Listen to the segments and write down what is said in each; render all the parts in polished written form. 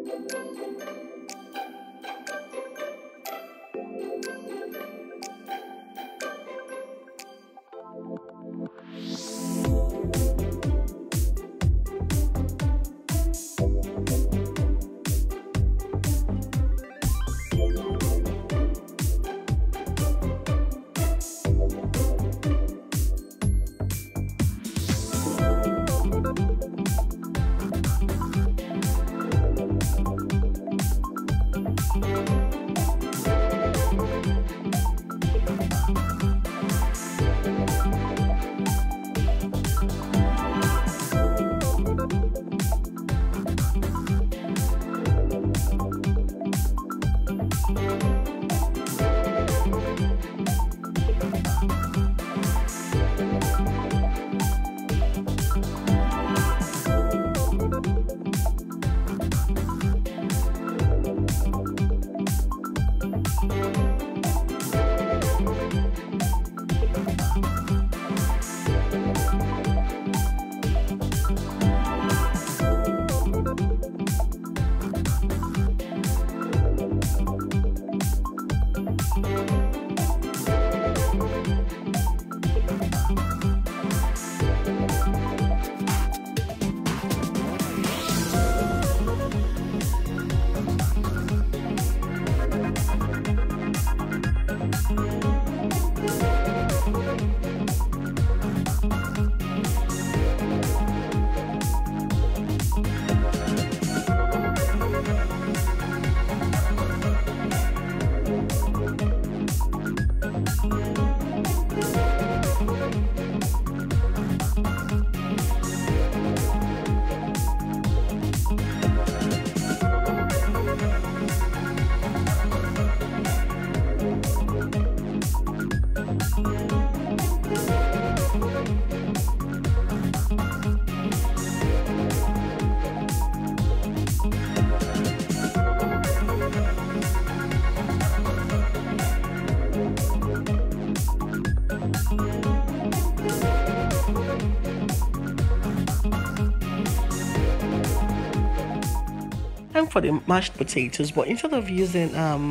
Time for the mashed potatoes, but instead of using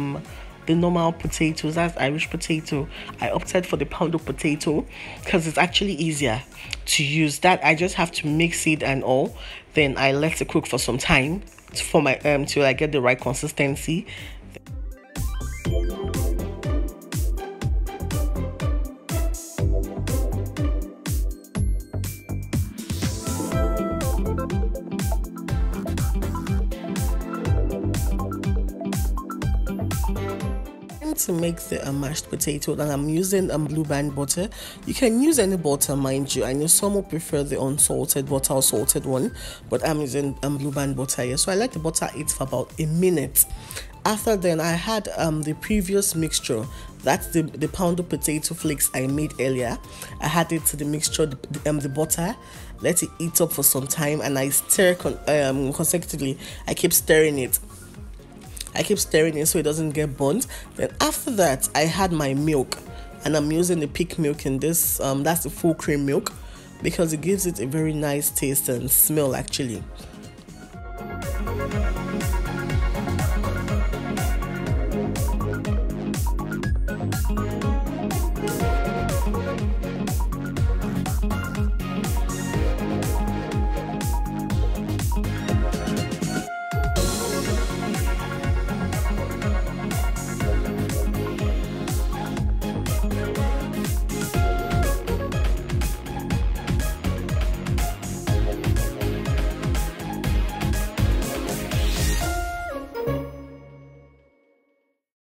the normal potatoes, that's Irish potato, I opted for the poundo potato because it's actually easier to use. That I just have to mix it and all, then I let it cook for some time for my till I get the right consistency. To make the mashed potato, and I'm using Blue Band butter. You can use any butter, mind you. I know some will prefer the unsalted butter or salted one, but I'm using Blue Band butter here. So I let the butter eat for about a minute. After then, I had the previous mixture. That's the poundo potato flakes I made earlier. I had it to the mixture, the butter. Let it eat up for some time, and I stir consecutively. I keep stirring it. So it doesn't get burnt. Then after that, I had my milk, and I'm using the peak milk in this. That's the full cream milk because it gives it a very nice taste and smell actually.